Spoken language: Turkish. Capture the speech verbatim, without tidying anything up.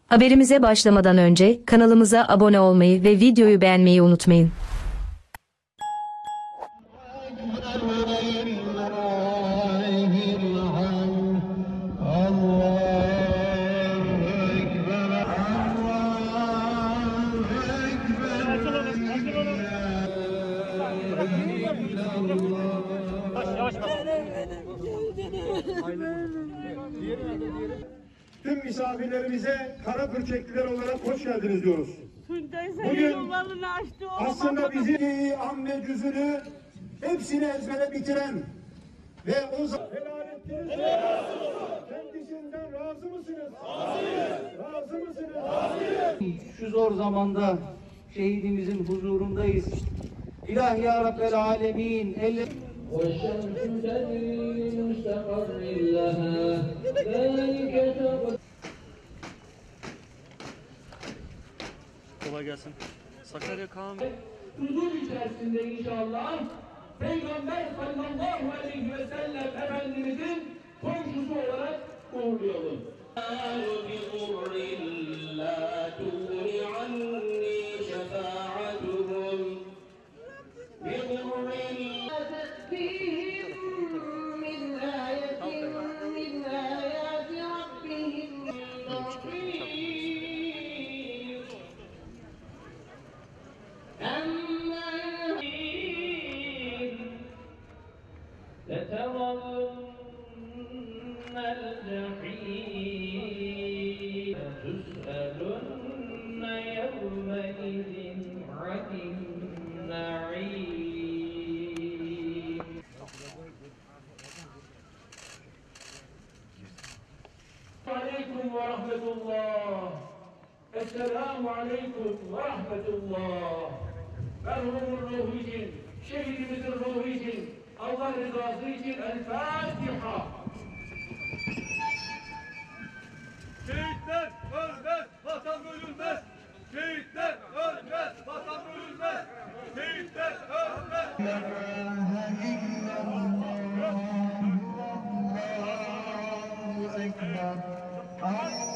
Haberimize başlamadan önce kanalımıza abone olmayı ve videoyu beğenmeyi unutmayın. Tüm misafirlerimize Karapürçekliler olarak hoş geldiniz diyoruz. Bugün aslında bizi amme cüzünü hepsini ezbere bitiren ve o zaman helal ettiniz. Kendisinden razı mısınız? Razıyız. Razı mısınız? Razıyız. Şu zor zamanda şehidimizin huzurundayız. İlahi ya Rabbel Alemin. Elle والشمس تجري لمستقر لها ذلك تقدير. Kolay gelsin. Sakarya Kaan. Huzur içerisinde inşallah Peygamber sallallahu aleyhi ve sellem Efendimizin komşusu olarak uğurlayalım. لترون الجحيم تسألن يومئذ عن النعيم. عليكم ورحمة الله. السلام عليكم ورحمة الله. merhumun ruhu için, şehidimizin ruhu için, Allah rızası için El Fatiha. Şehitler ölmez, vatan bölünmez. Şehitler ölmez, vatan bölünmez. Şehitler ölmez. Allahu Ekber.